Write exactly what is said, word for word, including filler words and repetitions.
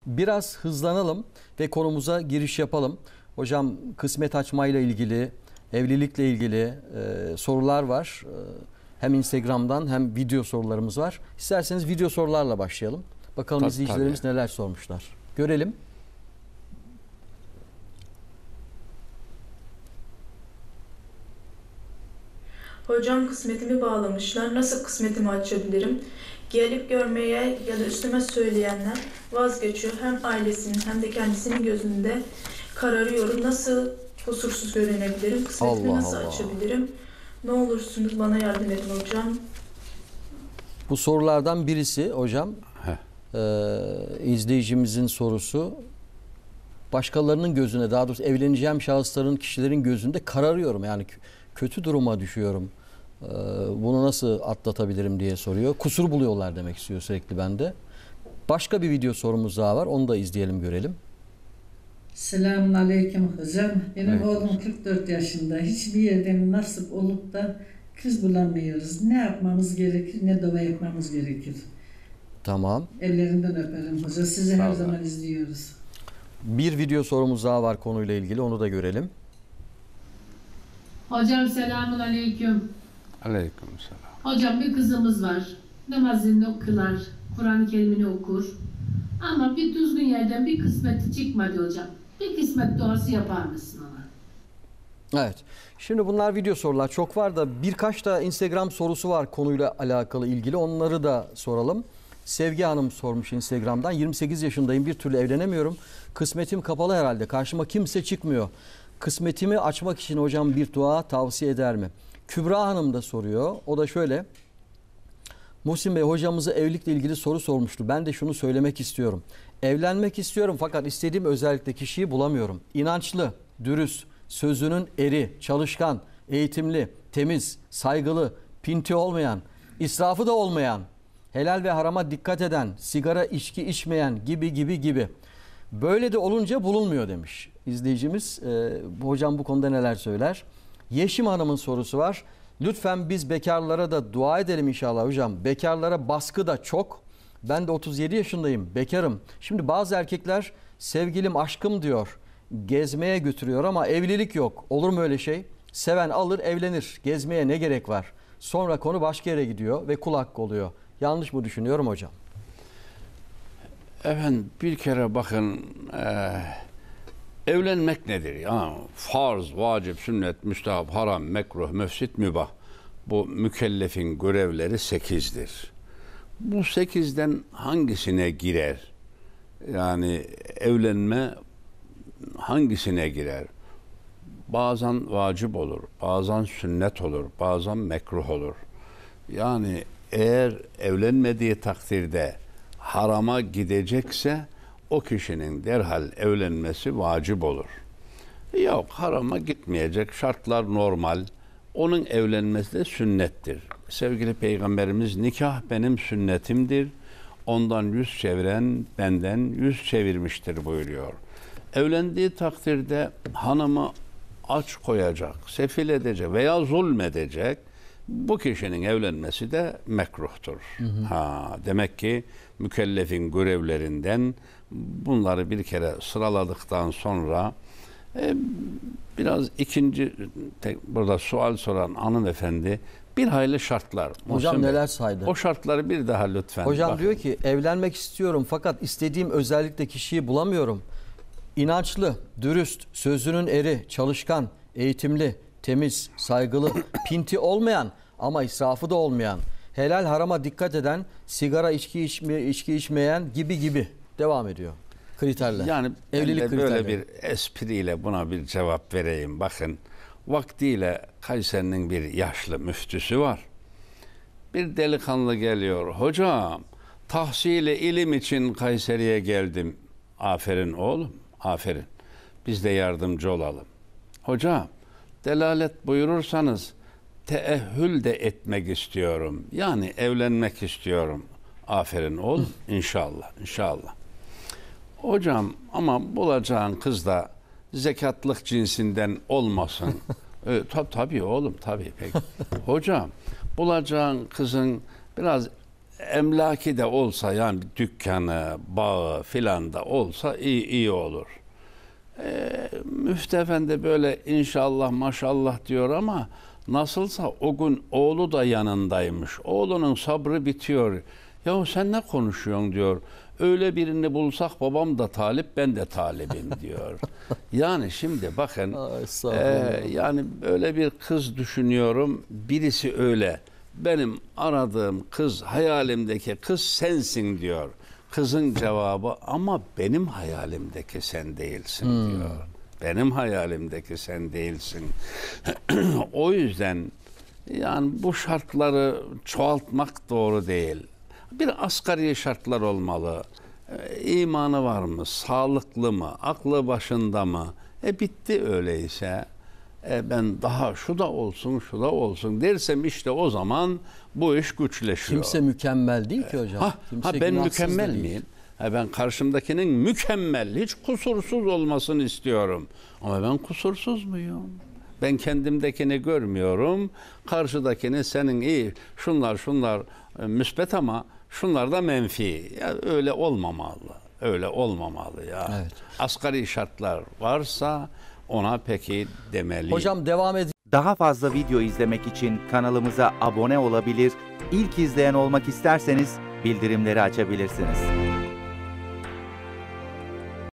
biraz hızlanalım ve konumuza giriş yapalım. Hocam kısmet açmayla ilgili, evlilikle ilgili e, sorular var. E, hem Instagram'dan hem video sorularımız var. İsterseniz video sorularla başlayalım. Bakalım tabii, izleyicilerimiz tabii. neler sormuşlar. Görelim. Hocam kısmetimi bağlamışlar. Nasıl kısmetimi açabilirim? Gelip görmeye ya da üstüme söyleyenler vazgeçiyor. Hem ailesinin hem de kendisinin gözünde kararıyorum. Nasıl kusursuz görünebilirim? Kısmetimi Allah nasıl Allah. açabilirim? Ne olursunuz bana yardım edin hocam. Bu sorulardan birisi hocam e, izleyicimizin sorusu. Başkalarının gözüne, daha doğrusu evleneceğim şahısların, kişilerin gözünde kararıyorum. Yani kötü duruma düşüyorum. Ee, bunu nasıl atlatabilirim diye soruyor. Kusur buluyorlar demek istiyor sürekli bende. Başka bir video sorumuz daha var. Onu da izleyelim, görelim. Selamun aleyküm hocam. Benim Evet. oğlum kırk dört yaşında. Hiçbir yerden nasip olup da kız bulamıyoruz. Ne yapmamız gerekir, ne dua yapmamız gerekir. Tamam. Ellerinden öperim hoca. Sizi her zaman izliyoruz. Bir video sorumuz daha var konuyla ilgili. Onu da görelim. Hocam selamun aleyküm. Aleyküm selam. Hocam bir kızımız var. Namazını kılar, Kur'an-ı Kerim'ini okur. Ama bir düzgün yerden bir kısmeti çıkmadı hocam. Bir kısmet duası yapar mısın ona? Evet. Şimdi bunlar video sorular çok var da birkaç da Instagram sorusu var konuyla alakalı ilgili. Onları da soralım. Sevgi Hanım sormuş Instagram'dan. yirmi sekiz yaşındayım, bir türlü evlenemiyorum. Kısmetim kapalı herhalde. Karşıma kimse çıkmıyor. Kısmetimi açmak için hocam bir dua tavsiye eder mi? Kübra Hanım da soruyor. O da şöyle. Muhsin Bey hocamıza evlilikle ilgili soru sormuştu. Ben de şunu söylemek istiyorum. Evlenmek istiyorum fakat istediğim özellikle kişiyi bulamıyorum. İnançlı, dürüst, sözünün eri, çalışkan, eğitimli, temiz, saygılı, pinti olmayan, israfı da olmayan, helal ve harama dikkat eden, sigara, içki içmeyen gibi gibi gibi. Böyle de olunca bulunmuyor demiş izleyicimiz. Ee, hocam bu konuda neler söyler? Yeşim Hanım'ın sorusu var. Lütfen biz bekarlara da dua edelim inşallah hocam. Bekarlara baskı da çok. Ben de otuz yedi yaşındayım, bekarım. Şimdi bazı erkekler sevgilim, aşkım diyor. Gezmeye götürüyor ama evlilik yok. Olur mu öyle şey? Seven alır, evlenir. Gezmeye ne gerek var? Sonra konu başka yere gidiyor ve kul hakkı oluyor. Yanlış mı düşünüyorum hocam? Efendim bir kere bakın e, evlenmek nedir? Ya farz, vacip, sünnet, müstehap, haram, mekruh, müfsit, mübah. Bu mükellefin görevleri sekizdir. Bu sekizden hangisine girer? Yani evlenme hangisine girer? Bazen vacip olur, bazen sünnet olur, bazen mekruh olur. Yani eğer evlenmediği takdirde harama gidecekse o kişinin derhal evlenmesi vacip olur. Yok, harama gitmeyecek, şartlar normal. Onun evlenmesi de sünnettir. Sevgili Peygamberimiz nikah benim sünnetimdir. Ondan yüz çeviren benden yüz çevirmiştir buyuruyor. Evlendiği takdirde hanımı aç koyacak, sefil edecek veya zulmedecek. Bu kişinin evlenmesi de mekruhtur. Hı hı. Ha, demek ki mükellefin görevlerinden bunları bir kere sıraladıktan sonra e, biraz ikinci tek, burada sual soran hanımefendi bir hayli şartlar. Hocam Muhsin neler Bey, saydı? o şartları bir daha lütfen. Hocam bakın. diyor ki evlenmek istiyorum fakat istediğim özellikle kişiyi bulamıyorum. İnançlı, dürüst, sözünün eri, çalışkan, eğitimli, temiz, saygılı, pinti olmayan ama israfı da olmayan, helal harama dikkat eden, sigara, içki içme, içki içmeyen gibi gibi devam ediyor kriterler. Yani evlilik ben de böyle kriterleri. bir espriyle buna bir cevap vereyim. Bakın, vaktiyle Kayseri'nin bir yaşlı müftüsü var. Bir delikanlı geliyor. Hocam, tahsili ilim için Kayseri'ye geldim. Aferin oğlum, aferin. Biz de yardımcı olalım. Hocam, delalet buyurursanız teehhül de etmek istiyorum. Yani evlenmek istiyorum. Aferin oğlum, inşallah, inşallah. Hocam ama bulacağın kız da zekatlık cinsinden olmasın. e, tab tabii oğlum, tabii peki. Hocam, bulacağın kızın biraz emlaki de olsa, yani bir dükkanı, bağı filan da olsa iyi, iyi olur. Ee, Müftü Efendi böyle inşallah maşallah diyor ama nasılsa o gün oğlu da yanındaymış. Oğlunun sabrı bitiyor. Yahu sen ne konuşuyorsun diyor. Öyle birini bulsak babam da talip, ben de talibim diyor. Yani şimdi bakın, Ay, e, estağfurullah. yani öyle bir kız düşünüyorum. Birisi öyle. Benim aradığım kız, hayalimdeki kız sensin diyor. Kızın cevabı ama benim hayalimdeki sen değilsin diyor. Benim hayalimdeki sen değilsin. O yüzden yani bu şartları çoğaltmak doğru değil. Bir asgari şartlar olmalı. E, imanı var mı? Sağlıklı mı? Aklı başında mı? E bitti öyleyse. E ben daha şu da olsun, şu da olsun dersem işte o zaman bu iş güçleşiyor. Kimse mükemmel değil ki hocam. Ha, Kimse ha ben günahsız da mükemmel değil. miyim? Ha ben karşımdakinin mükemmel, hiç kusursuz olmasını istiyorum. Ama ben kusursuz muyum? Ben kendimdekini görmüyorum. Karşıdakini senin iyi, şunlar şunlar e, müsbet ama şunlar da menfi. Ya öyle olmamalı. Öyle olmamalı ya. Evet. Asgari şartlar varsa ona peki demeli. Hocam devam edin. Daha fazla video izlemek için kanalımıza abone olabilir, ilk izleyen olmak isterseniz bildirimleri açabilirsiniz.